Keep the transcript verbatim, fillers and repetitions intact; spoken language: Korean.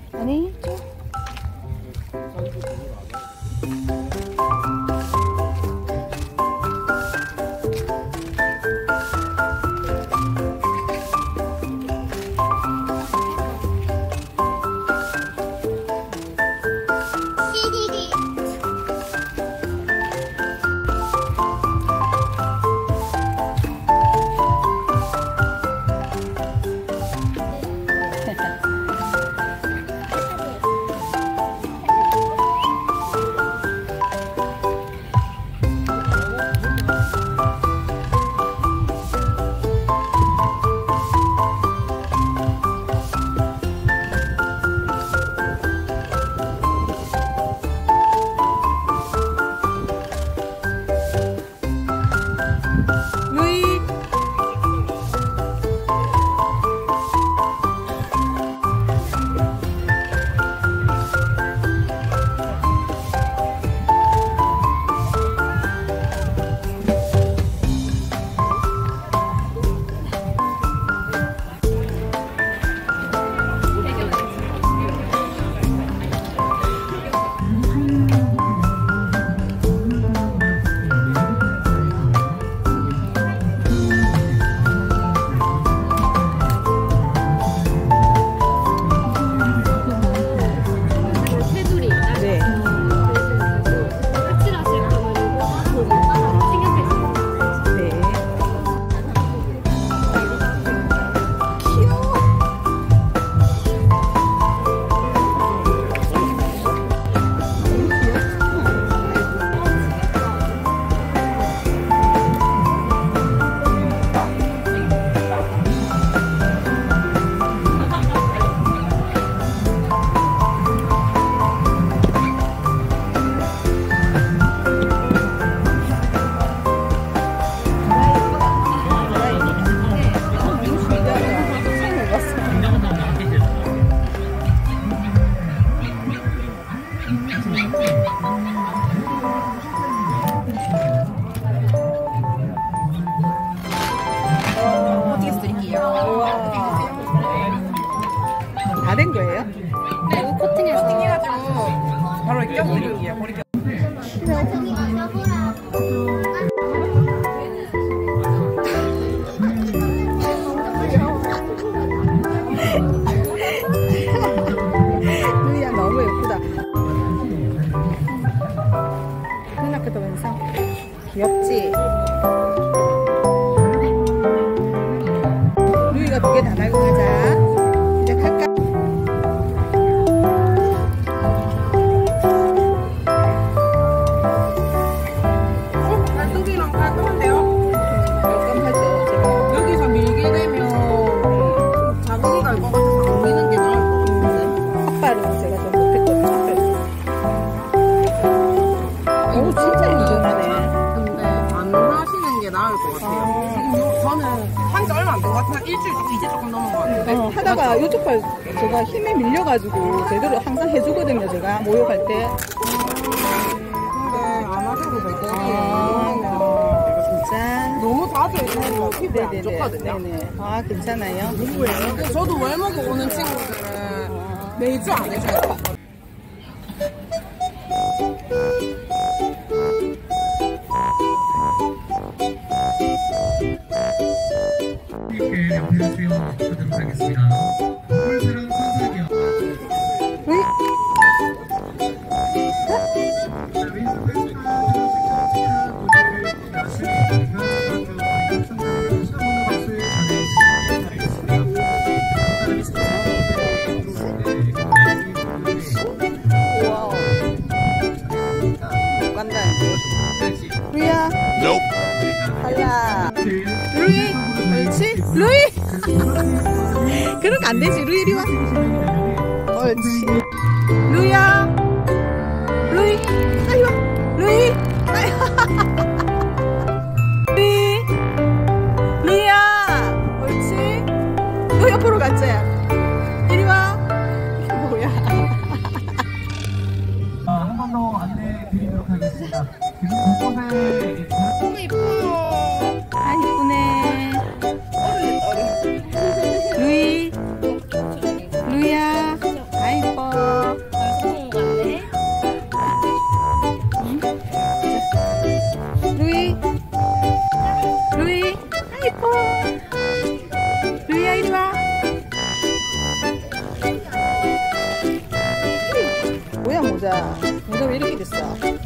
아니 다 된 거예요? 네, 이거 코팅해서 코팅해가지고 바로 껴드릴게요. 머리 껴. 루이야 너무 예쁘다. 눈앞에도 왼손 귀엽지? 루이가 두 개 다 달고 가자. 이제 갈까? 발톱이랑 깔끔한데요? 깔끔하죠 제가. 여기서 밀게 되면 자국이 갈 것 같아서 안 미는 게 나을 것 같은데. 삭발은 제가 좀 못했거든요. 오 진짜 힘들네. 근데 안 하시는 게 나을 것 같아요. 아. 지금 요, 저는 한 지 얼마 안 된 것 같아요. 일주일 조금 이제 조금 넘은 것 같은데. 어, 하다가 이쪽 팔 제가 힘에 밀려가지고 제대로 항상 해주거든요 제가 모욕할 때. 근데 안 하셔도 될 것 같아요. 아, 진짜. 너무 자주 해주면 피부에 안 좋거든요. 네네. 아 괜찮아요. 근데 저도 월목에 오는 친구들은 매주 안 해줘요. 함께 옆에 세워보도록 하겠습니다. 홀스랑 선수기요. 으이. 와우. 간다. 루이야. 달라. 루이. 옳지? 루이. 그런 거 안 되지. 루이 이리 와. 옳지. 루이야. 루이. 아이 와. 루이. 아이 루이. 루이야. 옳지? 너 옆으로 갔지? 이리 와. 이게 뭐야? 한 번 더 안내해 드리도록 하겠습니다. 지금 곳곳에 너무 이뻐요. 아 이쁘네. 루이. 루이야. 아 이뻐. 모자. 모자 왜 이렇게 됐어?